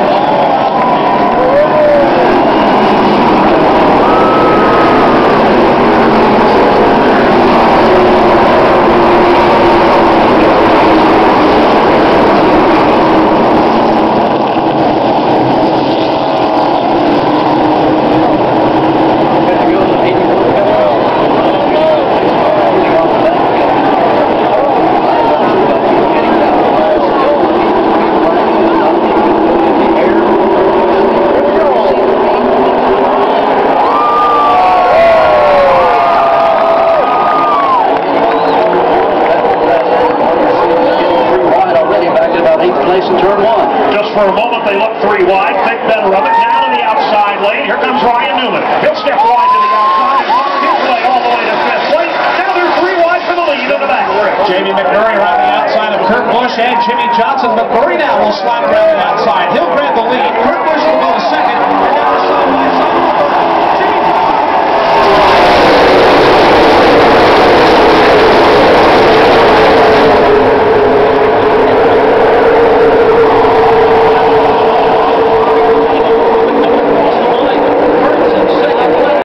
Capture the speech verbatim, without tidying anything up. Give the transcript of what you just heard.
For a moment, they look three wide. Big better of it. Now to the outside lane. Here comes Ryan Newman. He'll step wide to the outside and walk his way all the way to fifth place. Now they're three wide for the lead in the back. Jamie McMurray around the outside of Kurt Busch and Jimmy Johnson. McMurray now will slide around the outside. He'll grab